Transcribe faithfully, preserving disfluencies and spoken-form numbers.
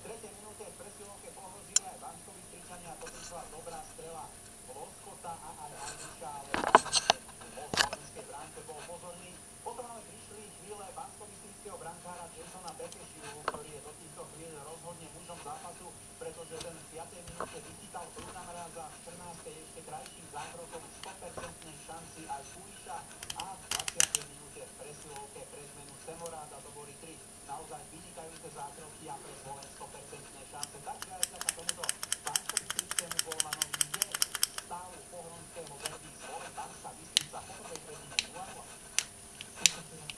tretej minúte v presilovke pohrozili aj Banskobystričania, to prišla dobrá strela Loskota a aj Andiča, ale vo slovenskej bránke bol pozorný. Potom ale prišli chvíle banskobystrického brankára Jasona Bekešiu, ktorý je do týchto chvíľ rozhodne mužom zápasu, pretože ten v piatej minúte vychytal prúda mraz a v štrnástej ešte krajším zákrokom sto percent šanci aj Kuliša a v dvadsiatej minúte v presilovke pre zmenu Semoráda to boli tri naozaj vynikajúce zákroky a pre Slovensko percent šance. Takže aj vďaka tomuto banskobystrickému golmanovi je stav pohronského derby Sloven Banska Bystrica po prvej tretine nula nula.